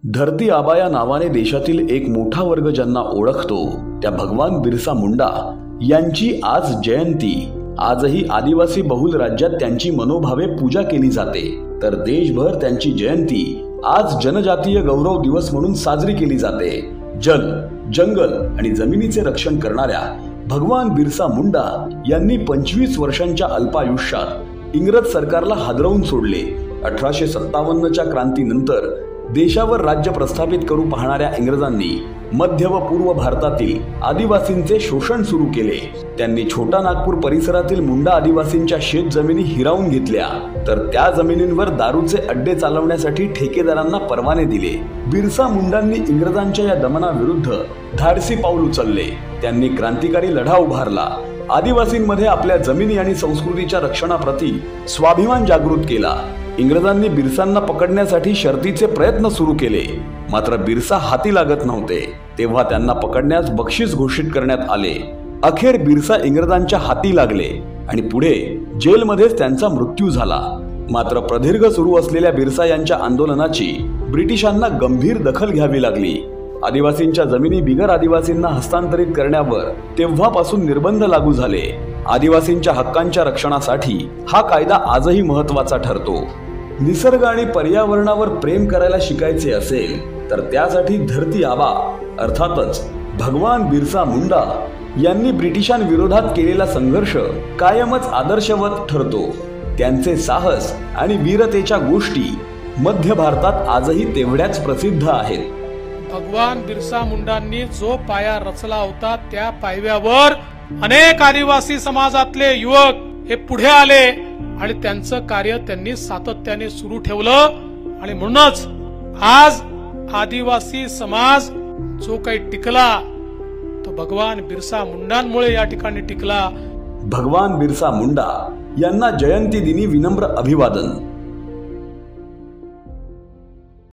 धरती आबा या नावाने देशातील एक मोठा वर्ग ज्यांना ओळखतो त्या भगवान बिरसा मुंडा यांची आज जयंती। आजही आदिवासी बहुल राज्यात त्यांची मनोभावे पूजा केली जाते, तर देशभर त्यांची जयंती आज जनजातीय गौरव दिवस म्हणून साजरी केली जाते। जल, जंगल आणि जमिनीचे रक्षण करणाऱ्या भगवान बिरसा मुंडा यांनी 25 वर्षांच्या अल्पायुष्यात इंग्रज सरकारला हादरवून सोडले। 1857च्या क्रांतीनंतर देशावर राज्य प्रस्थापित करू पाहणाऱ्या इंग्रजांनी मध्य व पूर्व भारतातील आदिवासींचे शोषण सुरू केले। त्यांनी छोटा नागपूर परिसरातील मुंडा आदिवासींच्या शेत जमिनी हिरावून घेतल्या, तर त्या जमिनींवर दारूचे अड्डे चालवण्यासाठी ठेकेदारांना परवाने दिले। बिरसा मुंडांनी इंग्रजांच्या या दमनाविरुद्ध धाडसी पाऊल उचलले। त्यांनी क्रांतिकारी लढा उभारला। आदिवासींमध्ये आपल्या जमिनी आणि संस्कृतीच्या रक्षणाप्रती स्वाभिमान जागृत केला। इंग्रजांनी बिरसांना पकडण्यासाठी शर्तीचे प्रयत्न सुरू केले, मात्र बिरसा हाती लागत नव्हते। तेव्हा त्यांना पकडण्यास बक्षीस घोषित करण्यात आले। अखेर बिरसा इंग्रजांच्या हाती लागले आणि पुढे जेलमध्येच त्यांचा मृत्यू झाला। मात्र प्रदीर्घ सुरू असलेल्या बिरसा यांच्या आंदोलनाची ब्रिटिशांना गंभीर दखल घ्यावी लागली। आदिवासींच्या जमिनी बिगर आदिवासींना हस्तांतरित करण्यावर तेव्हापासून निर्बंध लागू झाले। आदिवासींच्या हक्कांच्या रक्षणासाठी हा कायदा आजही महत्त्वाचा ठरतो। निसर्ग आणि पर्यावरणावर प्रेम करायला शिकायचे असेल तर त्यासाठी धरती आबा अर्थातच भगवान बिरसा मुंडा यांनी ब्रिटिशांविरोधात केलेला संघर्ष कायमच आदर्शवत ठरतो। त्यांचे साहस आणि वीरतेच्या गोष्टी मध्य भारतात आजही तेवढ्याच प्रसिद्ध आहेत। भगवान बिरसा मुंडांनी जो पाया रचला होता त्या पायव्यावर अनेक आदिवासी समाजातले युवक हे पुढे आले आणि त्यांचं कार्य त्यांनी सातत्याने सुरू ठेवलं आणि म्हणूनच आज आदिवासी समाज जो काही टिकला तो भगवान बिरसा मुंडांमुळे या ठिकाणी टिकला। भगवान बिरसा मुंडा यांना जयंती दिनी विनम्र अभिवादन।